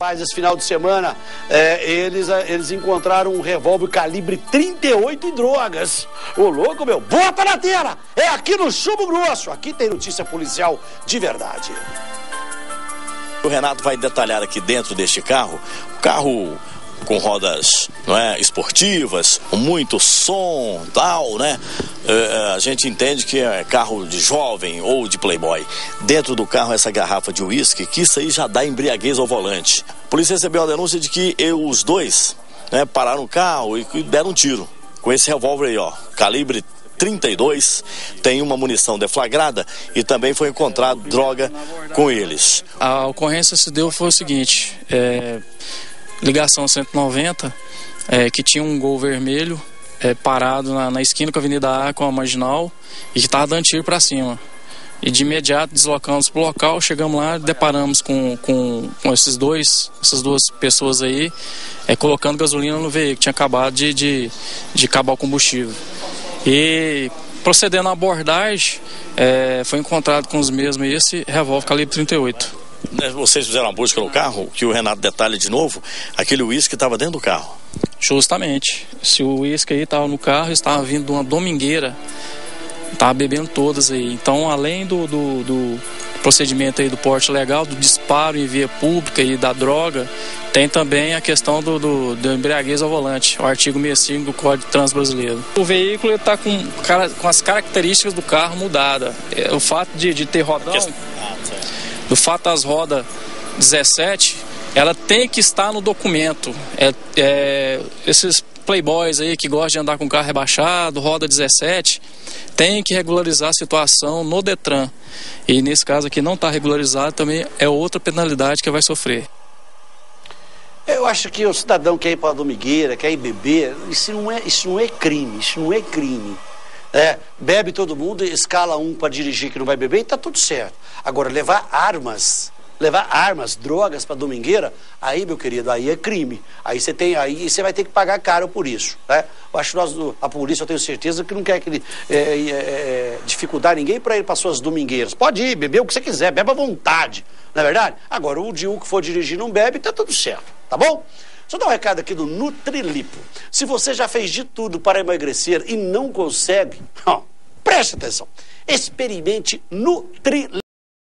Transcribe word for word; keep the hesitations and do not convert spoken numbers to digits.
Mas esse final de semana, é, eles, eles encontraram um revólver calibre trinta e oito e drogas. Ô louco, meu, bota na tela! É aqui no Chumbo Grosso, aqui tem notícia policial de verdade. O Renato vai detalhar aqui dentro deste carro, o carro com rodas, não é, esportivas, com muito som, tal, né? É, a gente entende que é carro de jovem ou de playboy. Dentro do carro essa garrafa de uísque, que isso aí já dá embriaguez ao volante. A polícia recebeu a denúncia de que eu, os dois, né, pararam o carro e deram um tiro com esse revólver aí, ó, calibre trinta e dois, tem uma munição deflagrada e também foi encontrado droga com eles. A ocorrência se deu foi o seguinte, é, ligação cento e noventa, é, que tinha um Gol vermelho é, parado na, na esquina com a Avenida A com a Marginal e que estava dando tiro para cima. E de imediato deslocamos para o local, chegamos lá, deparamos com, com, com esses dois, essas duas pessoas aí, é, colocando gasolina no veículo, tinha acabado de, de, de acabar o combustível. E procedendo à abordagem, é, foi encontrado com os mesmos esse revólver calibre trinta e oito. Vocês fizeram uma busca no carro, que o Renato detalha de novo, aquele uísque estava dentro do carro. Justamente, se o uísque aí estava no carro, estava vindo de uma domingueira, estava bebendo todas aí. Então, além do, do, do procedimento aí do porte legal, do disparo em via pública e da droga, tem também a questão do, do, do embriaguez ao volante, o artigo sessenta e cinco do Código de Trânsito Brasileiro. O veículo está com, com as características do carro mudadas. O fato de, de ter rodão, do fato das rodas dezessete, ela tem que estar no documento. É, é, esses playboys aí que gostam de andar com carro rebaixado, roda dezessete, tem que regularizar a situação no Detran. E nesse caso aqui não está regularizado, também é outra penalidade que vai sofrer. Eu acho que o cidadão quer ir para a domingueira, quer ir beber, isso não é, isso não é crime, isso não é crime. É, bebe todo mundo, escala um para dirigir que não vai beber e tá tudo certo. Agora, levar armas, levar armas, drogas para domingueira, aí, meu querido, aí é crime. Aí você tem, aí você vai ter que pagar caro por isso, né? Eu acho que nós, a polícia, eu tenho certeza que não quer que ele, é, é, é, dificultar ninguém para ir para suas domingueiras. Pode ir, beber o que você quiser, bebe à vontade, não é verdade? Agora, o dia que for dirigir não bebe, tá tudo certo, tá bom? Só dar um recado aqui do Nutrilipo. Se você já fez de tudo para emagrecer e não consegue, ó, preste atenção. Experimente Nutrilipo.